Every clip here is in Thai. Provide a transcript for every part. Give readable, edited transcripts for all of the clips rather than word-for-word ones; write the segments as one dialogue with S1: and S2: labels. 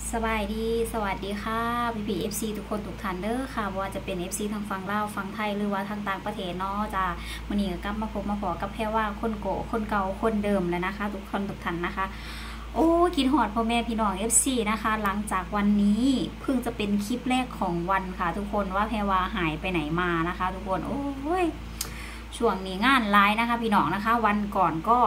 S1: สบายดีสวัสดีค่ะพี่เอฟซีทุกคนทุกท่านเด้อค่ะว่าจะเป็น FC ทางฝั่งลาวฝั่งไทยหรือว่าทางต่างประเทศเนาะจ้าวันนี้ก็กลับมาพบมาพอกับแพ่ว่าคนโกคนเก่าคนเดิมแล้วนะคะทุกคนทุกท่านนะคะโอ้กินหอดพ่อแม่พี่น้อง FC นะคะหลังจากวันนี้เพิ่งจะเป็นคลิปแรกของวันค่ะทุกคนว่าแพ่ว่าหายไปไหนมานะคะทุกคนโอ้ยช่วงนี้งานร้ายนะคะพี่น้องนะคะวันก่อนก็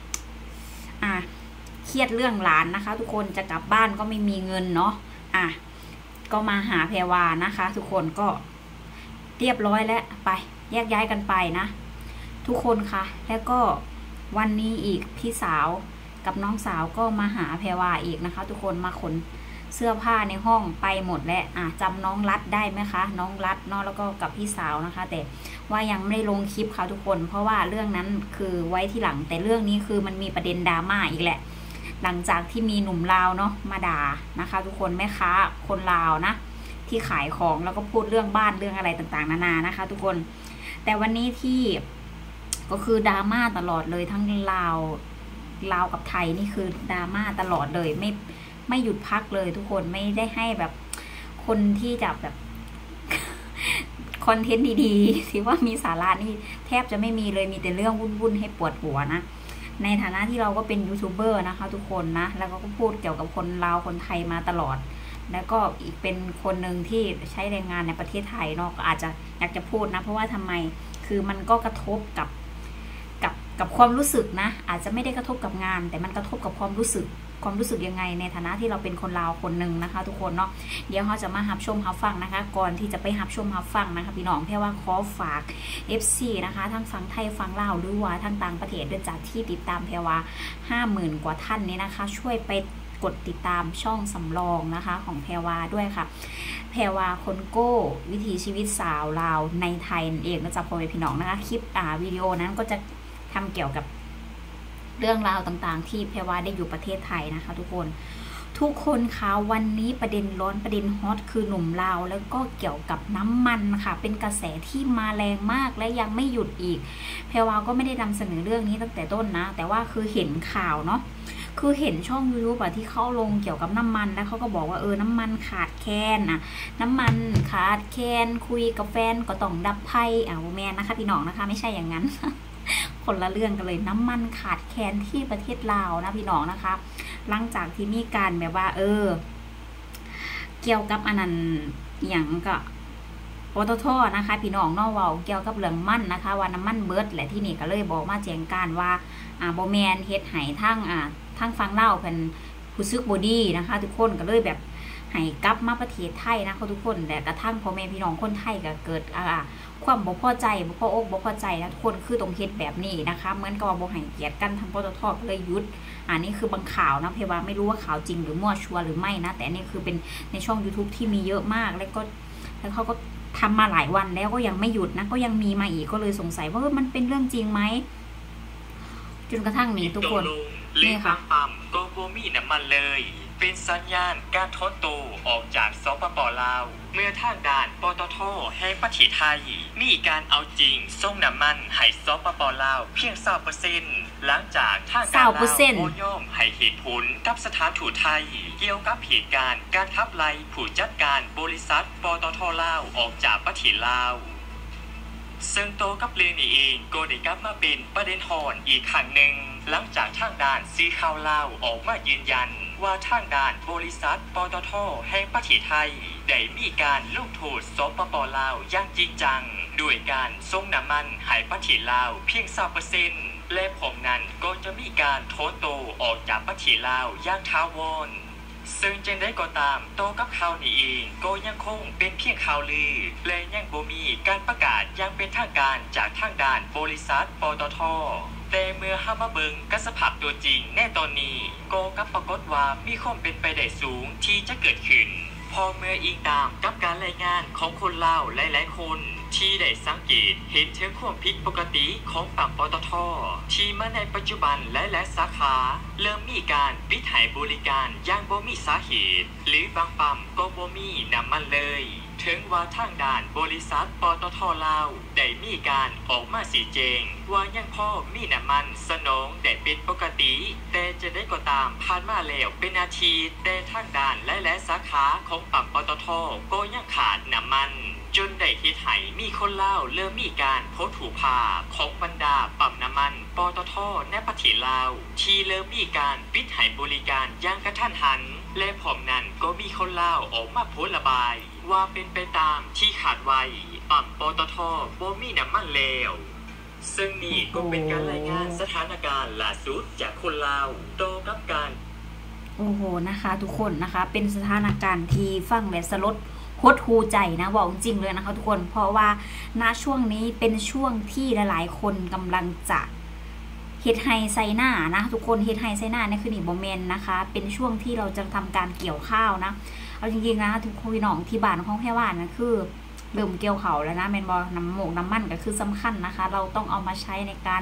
S1: เครียดเรื่องหลานนะคะทุกคนจะกลับบ้านก็ไม่มีเงินเนาะก็มาหาแพรวานะคะทุกคนก็เรียบร้อยแล้วไปแยกย้ายกันไปนะทุกคนค่ะแล้วก็วันนี้อีกพี่สาวกับน้องสาวก็มาหาแพรวาอีกนะคะทุกคนมาขนเสื้อผ้าในห้องไปหมดแล้วจำน้องรัดได้ไหมคะน้องรัดเนาะแล้วก็กับพี่สาวนะคะแต่ว่ายังไม่ได้ลงคลิปค่ะทุกคนเพราะว่าเรื่องนั้นคือไว้ที่หลังแต่เรื่องนี้คือมันมีประเด็นดราม่าอีกแหละหลังจากที่มีหนุ่มลาวเนาะมาด่านะคะทุกคนแม่ค้าคนลาวนะที่ขายของแล้วก็พูดเรื่องบ้านเรื่องอะไรต่างๆนานานะคะทุกคนแต่วันนี้ที่ก็คือดราม่าตลอดเลยทั้งลาวกับไทยนี่คือดราม่าตลอดเลยไม่หยุดพักเลยทุกคนไม่ได้ให้แบบคนที่จะแบบคอนเทนต์ดีๆที่ว่ามีสาระนี่แทบจะไม่มีเลยมีแต่เรื่องวุ่นๆให้ปวดหัวนะในฐานะที่เราก็เป็นยูทูบเบอร์นะคะทุกคนนะแล้วก็พูดเกี่ยวกับคนลาวคนไทยมาตลอดแล้วก็อีกเป็นคนหนึ่งที่ใช้แรงงานในประเทศไทยเนาะก็อาจจะอยากจะพูดนะเพราะว่าทำไมคือมันก็กระทบกับความรู้สึกนะอาจจะไม่ได้กระทบกับงานแต่มันกระทบกับความรู้สึกยังไงในฐานะที่เราเป็นคนลาวคนหนึ่งนะคะทุกคนเนาะเดี๋ยวเราจะมาหับชมหับฟังนะคะก่อนที่จะไปหับชมหับฟังนะคะพี่น้องแค่ว่าขอฝาก FC นะคะทั้งฝั่งไทยฝั่งลาวหรือว่าทั้งต่างประเทศด้วยจากที่ติดตามแพรว่า 50,000 กว่าท่านนี้นะคะช่วยไปกดติดตามช่องสำรองนะคะของแพรวาด้วยค่ะแพรวาคนโก้วิถีชีวิตสาวลาวในไทยเองก็จะพอไปพี่น้องนะคะคลิปวิดีโอนั้นก็จะทำเกี่ยวกับเรื่องราวต่างๆที่แพรวาได้อยู่ประเทศไทยนะคะทุกคนคะวันนี้ประเด็นร้อนประเด็นฮอตคือหนุ่มลาวแล้วก็เกี่ยวกับน้ำมันค่ะเป็นกระแสที่มาแรงมากและยังไม่หยุดอีกแพรวาก็ไม่ได้นำเสนอเรื่องนี้ตั้งแต่ต้นนะแต่ว่าคือเห็นข่าวเนาะคือเห็นช่อง YouTube ที่เขาลงเกี่ยวกับน้ำมันแล้วเขาก็บอกว่าน้ำมันขาดแคลนน้ำมันขาดแคลนคุยกับแฟนก็ต้องดับไพ่แมนนะคะพี่น้องนะคะไม่ใช่อย่างนั้น คนละเรื่องกันเลยน้ำมันขาดแคลนที่ประเทศลาวนะพี่น้องนะคะหลังจากที่มีการแบบว่าเกี่ยวกับอันนั้นอย่างก็ปตท.นะคะพี่น้องนอกเว้าเกี่ยวกับเรื่องมันนะคะว่าน้ำมันเบิดแหละที่นี่ก็เลยบอกมาแจ้งการว่าบ่แมนเฮ็ดให้ทั้งฟังเล่าเป็นผู้ซึกบอดี้นะคะทุกคนก็เลยแบบให้กลับมาประเทศไทยนะคะทุกคนแต่กระทั่งพ่อแม่พี่น้องคนไทยก็เกิดความบ่พอใจบ่พออกบ่พอใจนะทุกคนคือตรงเฮ็ดแบบนี้นะคะเหมือนกับว่าบ่ให้เกียรติกันทางปตท.ก็เลยยุดนี่คือบางข่าวนะเพว่าไม่รู้ว่าข่าวจริงหรือมั่วชัวร์หรือไม่นะแต่นี่คือเป็นในช่อง YouTube ที่มีเยอะมากแล้วเขาก็ทำมาหลายวันแล้วก็ยังไม่หยุดนะก็ยังมีมาอีกก็เลยสงสัยว่ามันเป็นเรื่องจริงไหมจนกระทั่งนี้ทุกคน
S2: นี่ค่ะปั๊มก็บ่มีน้ำมันเลยเป็นสัญญาณการถอนตัวออกจากสปป.ลาวเมื่อทางด้านปตท.แห่งประเทศไทยมีการเอาจริงส่งน้ำมันให้สปป.ลาวเพียง 20% หลังจากทางการลาวบ่ยอมให้เหตุผลกับสถานทูตไทยเกี่ยวกับเหตุการณ์การขับไล่ผู้จัดการบริษัทปตท.ลาวออกจากประเทศลาวซึ่งโตกับเรื่องนี้เองก็ได้กลับมาเป็นประเด็นฮอนอีกครั้งหนึ่งหลังจากทางด้านซีข่าวลาวออกมายืนยันว่าทางด้านบริษัทปตท.แห่งประเทศไทยได้มีการลงโทษสปป.ลาวอย่างจริงจังด้วยการส่งน้ำมันให้ประเทศลาวเพียง 20% และผมนั้นก็จะมีการถอนตัวออกจากประเทศลาวอย่างถาวรซึ่งจึงได้ก็ตามโตกับข่าวนี้เองก็ยังคงเป็นเพียงข่าวลือและยังบ่มีการประกาศอย่างเป็นทางการจากทางด้านบริษัทปตท.แต่เมื่อห้ามาเบิงกับสภาพตัวจริงแน่ตอนนี้ก็กลับปรากฏว่ามีความเป็นไปได้สูงที่จะเกิดขึ้นพอเมื่ออิงตามกับการรายงานของคนลาวหลายๆคนที่ได้สังเกตเห็นถึงความผิดปกติของปั๊มปตท.ที่มาในปัจจุบันหลายๆสาขาเริ่มมีการปิดให้บริการอย่างบ่มีสาเหตุหรือบางปั๊มก็บ่มีน้ำมันเลยถถึงว่าทางด่านบริษัทปตทลาวได้มีการออกมาชี้แจงว่ายังพอมีน้ำมันสนองได้เป็นปกติแต่จะได้ก็ตามผ่านมาแล้วเป็นอาทิตย์แต่ทางด่านและสาขาของปั๊มปตทก็ยังขาดน้ำมันจนได้เฮ็ดให้มีคนลาวเริ่มมีการโพสต์ถูกภาพของบรรดาปั๊มน้ำมันปตทในประเทศลาวที่เริ่มมีการปิดให้บริการอย่างกระทันหันและพร้อมนั้นก็มีคนลาวออกมาโพสต์ระบายว่าเป็นไปตามที่ขาดไว้ปั๊มปตทบ่มีน้ำมันแล้วซึ่งนี่ก็เป็นการรายงานสถานการณ์ล่าสุดจากคนลาวต่อกับการ
S1: โอ้โหนะคะทุกคนนะคะเป็นสถานการณ์ที่ฟังและสลดหดหูใจนะบอกจริงเลยนะคะทุกคนเพราะว่าณช่วงนี้เป็นช่วงที่หลายๆคนกำลังจะเฮ็ดไฮไซน่านะทุกคนเฮ็ดไฮไซน่าเนี่ยคือนี่บ่แม่นนะคะเป็นช่วงที่เราจะทำการเกี่ยวข้าวนะเอาจริงๆนะทุกคนพี่น้องที่บ้านของแพรว่านนะคือเริ่มเกี่ยวข้าวแล้วนะแม่นบ่น้ำหมกน้ำมันก็คือสำคัญนะคะเราต้องเอามาใช้ในการ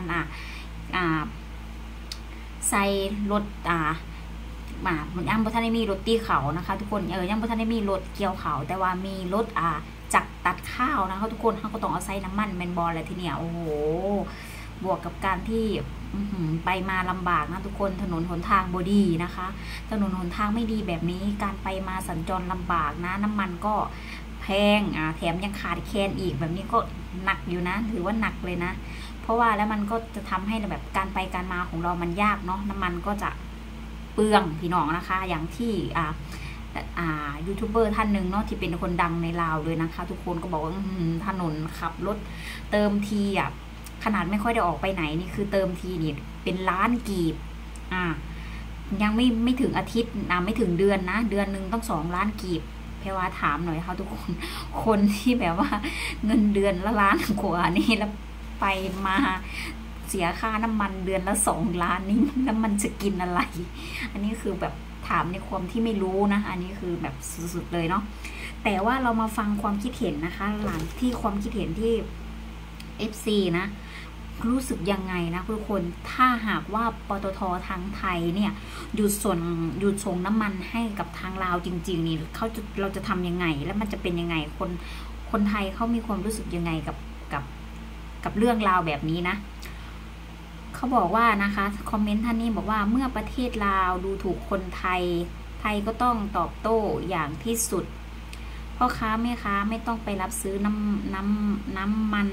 S1: ใส่รถมันยังบ่ทันได้มีรถตีเขานะคะทุกคนยังบ่ทันได้มีรถเกี่ยวเขาแต่ว่ามีรถจักตัดข้าวนะคะทุกคนเขาก็ต้องเอาใส่น้ำมันแมนบอลอะไรทีเนี้ยโอ้โหบวกกับการที่ไปมาลำบากนะทุกคนถนนหนทางบ่ดีนะคะถนนหนทางไม่ดีแบบนี้การไปมาสัญจรลำบากนะน้ำมันก็แพงแถมยังขาดแคลนอีกแบบนี้ก็หนักอยู่นะถือว่าหนักเลยนะเพราะว่าแล้วมันก็จะทำให้แบบการไปการมาของเรามันยากเนาะน้ำมันก็จะเปลืองพี่น้องนะคะอย่างที่ยูทูบเบอร์ท่านหนึ่งเนาะที่เป็นคนดังในลาวเลยนะคะทุกคนก็บอกว่าถนนขับรถเติมทีขนาดไม่ค่อยได้ออกไปไหนนี่คือเติมทีนี่เป็นล้านกีบยังไม่ถึงอาทิตย์ไม่ถึงเดือนนะเดือนหนึ่งต้อง2 ล้านกีบแพรว่าถามหน่อยค่ะทุกคนที่แบบว่าเงินเดือนละล้านกว่านี่แล้วไปมาเสียค่าน้ำมันเดือนละ2 ล้านนี่แล้วมันจะกินอะไรอันนี้คือแบบถามในความที่ไม่รู้นะอันนี้คือแบบสุดๆเลยเนาะแต่ว่าเรามาฟังความคิดเห็นนะคะหลังที่ความคิดเห็นที่ FC นะรู้สึกยังไงนะทุกคนถ้าหากว่าปตททางไทยเนี่ยหยุดส่งน้ำมันให้กับทางลาวจริงๆนี่เราจะทำยังไงแล้วมันจะเป็นยังไงคนไทยเขามีความรู้สึกยังไงกับเรื่องราวแบบนี้นะเขาบอกว่านะคะคอมเมนต์ท่านนี้บอกว่าเมื่อประเทศลาวดูถูกคนไทยก็ต้องตอบโต้อย่างที่สุดพ่อค้าแม่ค้าไม่ต้องไปรับซื้อน้ำมัน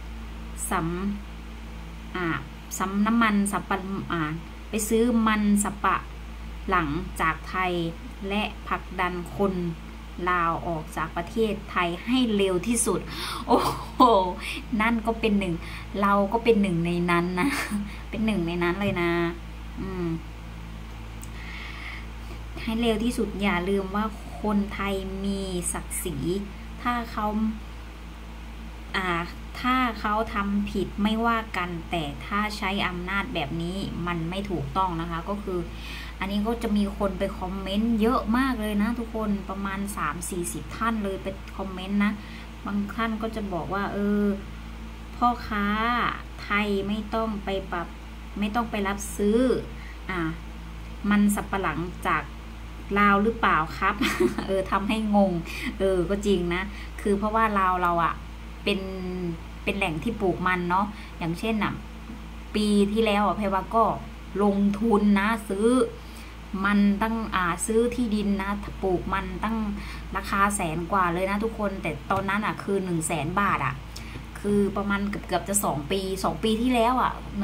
S1: น้ำมันสับปะไปซื้อมันสับปะหลังจากไทยและผลักดันคนลาวออกจากประเทศไทยให้เร็วที่สุดโอ้โหนั่นก็เป็นหนึ่งเราก็เป็นหนึ่งในนั้นนะเป็นหนึ่งในนั้นเลยนะให้เร็วที่สุดอย่าลืมว่าคนไทยมีศักดิ์ศรีถ้าเขาทำผิดไม่ว่ากันแต่ถ้าใช้อำนาจแบบนี้มันไม่ถูกต้องนะคะก็คืออันนี้ก็จะมีคนไปคอมเมนต์เยอะมากเลยนะทุกคนประมาณ3-40 ท่านเลยไปคอมเมนต์นะบางท่านก็จะบอกว่าพ่อค้าไทยไม่ต้องไปรับซื้อมันสับปะหลังจากลาวหรือเปล่าครับทำให้งงก็จริงนะคือเพราะว่าลาวเราเป็นแหล่งที่ปลูกมันเนาะอย่างเช่นปีที่แล้วแพรว่าก็ลงทุนนะซื้อมันตั้งซื้อที่ดินนะปลูกมันตั้งราคา100,000 กว่าเลยนะทุกคนแต่ตอนนั้นคือ100,000 บาทคือประมาณเกือบจะ2 ปีที่แล้ว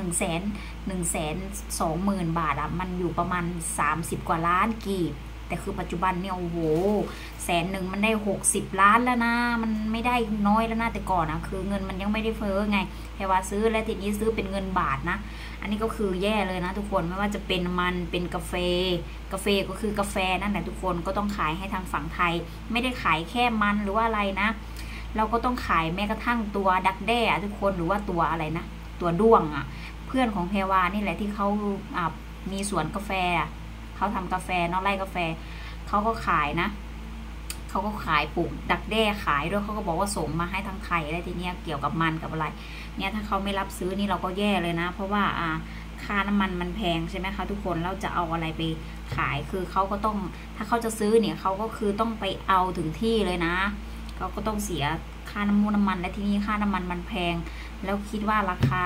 S1: 120,000 บาทมันอยู่ประมาณ30 กว่าล้านกีบแต่คือปัจจุบันเนี่ยโอ้โห100,000มันได้60 ล้านแล้วนะมันไม่ได้น้อยแล้วนะแต่ก่อนคือเงินมันยังไม่ได้เฟ้อไงแค่ว่าซื้อและทีนี้ซื้อเป็นเงินบาทนะอันนี้ก็คือแย่เลยนะทุกคนไม่ว่าจะเป็นมันเป็นกาแฟก็คือกาแฟนั่นแหละทุกคนก็ต้องขายให้ทางฝั่งไทยไม่ได้ขายแค่มันหรือว่าอะไรนะเราก็ต้องขายแม้กระทั่งตัวดักแด้ทุกคนหรือว่าตัวอะไรนะตัวด้วงเพื่อนของแพรวานี่แหละที่เขามีสวนกาแฟเขาทำกาแฟนอกไร่กาแฟเขาก็ขายนะเขาก็ขายปลูกดักแด้ขายด้วยเขาก็บอกว่าส่งมาให้ทางไทยอะไรทีเนี้ยเกี่ยวกับมันกับอะไรเนี่ยถ้าเขาไม่รับซื้อนี่เราก็แย่เลยนะเพราะว่าค่าน้ำมันแพงใช่ไหมคะทุกคนเราจะเอาอะไรไปขายคือเขาก็ต้องถ้าเขาจะซื้อเนี่ยเขาก็คือต้องไปเอาถึงที่เลยนะก็ต้องเสียค่าน้ำมันและทีนี้ค่าน้ำมันมันแพงแล้วคิดว่าราคา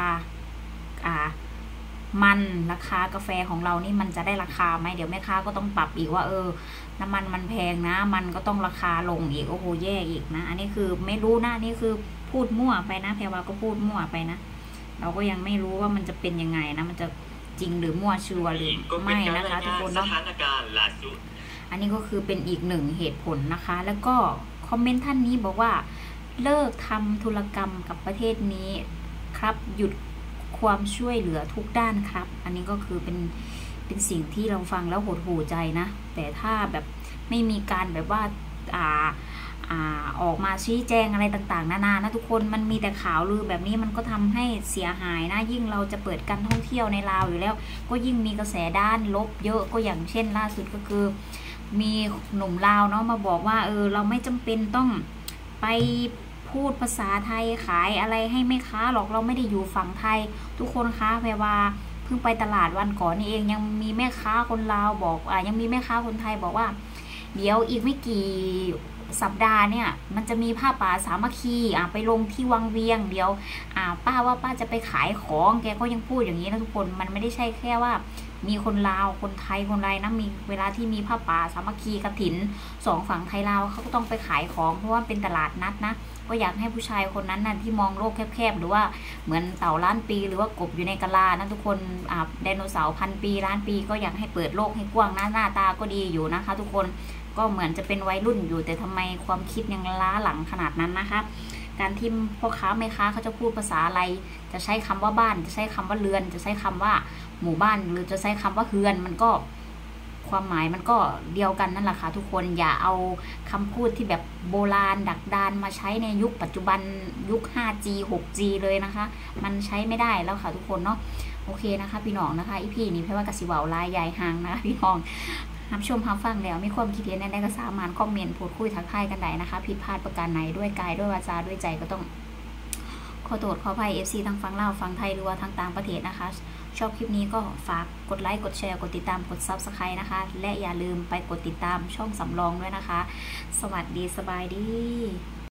S1: มันราคากาแฟของเรานี่มันจะได้ราคาไหมเดี๋ยวแม่ค้าก็ต้องปรับอีกว่าน้ำมันแพงนะมันก็ต้องราคาลงอีกโอ้โหแย่อีกนะอันนี้คือไม่รู้นะนี่คือพูดมั่วไปนะแพรวาก็พูดมั่วไปนะเราก็ยังไม่รู้ว่ามันจะเป็นยังไงนะมันจะจริงหรือมั่วชัวหรือไม่นะคะทุกคนเนาะอันนี้ก็คือเป็นอีกหนึ่งเหตุผลนะคะแล้วก็คอมเมนต์ท่านนี้บอกว่าเลิกทำธุรกรรมกับประเทศนี้ครับหยุดความช่วยเหลือทุกด้านครับอันนี้ก็คือเป็นสิ่งที่เราฟังแล้วหดหู่ใจนะแต่ถ้าแบบไม่มีการแบบว่าออกมาชี้แจงอะไรต่างๆนานานะทุกคนมันมีแต่ข่าวลือแบบนี้มันก็ทำให้เสียหายนะยิ่งเราจะเปิดการท่องเที่ยวในลาวอยู่แล้วก็ยิ่งมีกระแสด้านลบเยอะก็อย่างเช่นล่าสุดก็คือมีหนุ่มลาวเนาะมาบอกว่าเราไม่จำเป็นต้องไปพูดภาษาไทยขายอะไรให้แม่ค้าหรอกเราไม่ได้อยู่ฝั่งไทยทุกคนคะแปลว่าเพิ่งไปตลาดวันก่อนนี่เองยังมีแม่ค้าคนลาวบอกยังมีแม่ค้าคนไทยบอกว่าเดี๋ยวอีกไม่กี่สัปดาห์เนี่ยมันจะมีผ้าป่าสามัคคีไปลงที่วังเวียงเดี๋ยวป้าว่าป้าจะไปขายของแกก็ยังพูดอย่างนี้นะทุกคนมันไม่ได้ใช่แค่ว่ามีคนลาวคนไทยคนไรนะมีเวลาที่มีผ้าป่าสามัคคีกฐิน2ฝั่งไทยลาวเขาก็ต้องไปขายของเพราะว่าเป็นตลาดนัดนะก็อยากให้ผู้ชายคนนั้นน่ะที่มองโลกแคบๆหรือว่าเหมือนเต่าล้านปีหรือว่ากบอยู่ในกะลานะทุกคนไดโนเสาร์1,000 ปีล้านปีก็อยากให้เปิดโลกให้กว้างหน้าตาก็ดีอยู่นะคะทุกคนก็เหมือนจะเป็นวัยรุ่นอยู่แต่ทำไมความคิดยังล้าหลังขนาดนั้นนะคะการที่พ่อค้าแม่ค้าเขาจะพูดภาษาอะไรจะใช้คำว่าบ้านจะใช้คำว่าเรือนจะใช้คำว่าหมู่บ้านหรือจะใช้คำว่าเฮือนมันก็ความหมายมันก็เดียวกันนั่นแหละค่ะทุกคนอย่าเอาคำพูดที่แบบโบราณดักดานมาใช้ในยุคปัจจุบันยุค 5G 6G เลยนะคะมันใช้ไม่ได้แล้วค่ะทุกคนเนาะโอเคนะคะพี่น้องนะคะอีพีนี้เพราะว่ากสิเวาลายใหญ่หางนะคะพี่น้องรับชมรับฟังแล้วมีความคิดเห็นในก็สามารถคอมเมนต์พูดคุยทักทายกันได้นะคะผิดพลาดประการไหนด้วยกายด้วยวาจาด้วยใจก็ต้องขอโทษขออภัย FC ทั้งฟังลาวฟังไทยหรือว่าทั้งต่างประเทศนะคะชอบคลิปนี้ก็ฝากกดไลค์กดแชร์กดติดตามกด Subscribe นะคะและอย่าลืมไปกดติดตามช่องสำรองด้วยนะคะสวัสดีสบายดี